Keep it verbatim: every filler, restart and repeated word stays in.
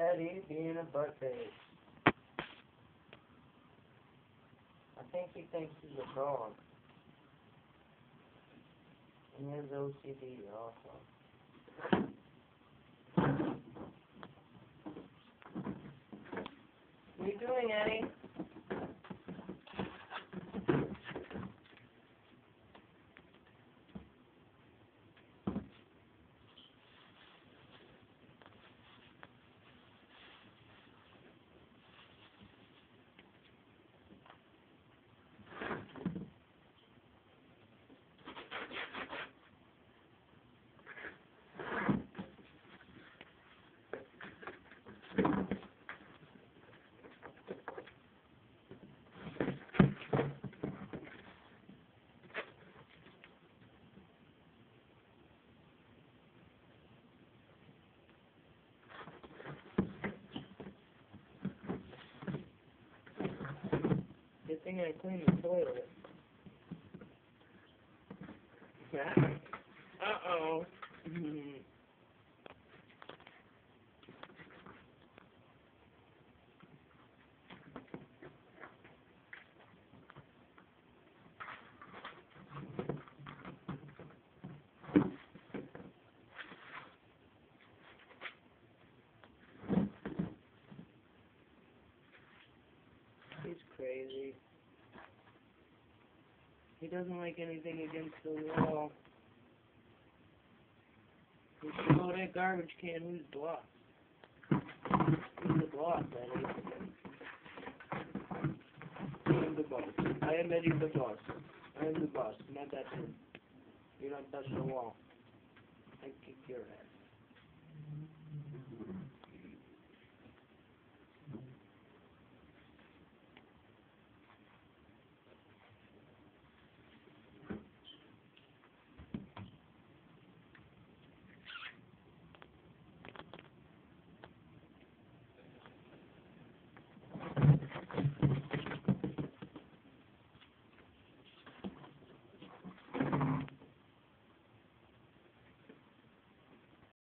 Eddie being a buttface. I think he thinks he's a dog. And he has O C D also. What are you doing, Eddie? Good thing I cleaned the toilet. Uh-oh. He's crazy. He doesn't like anything against the wall. You should go to that garbage can. Who's the boss? Who's the boss, Eddie? I am the boss. I am Eddie the boss. I am the boss. Not that one. You don't touch the wall. I kick your ass.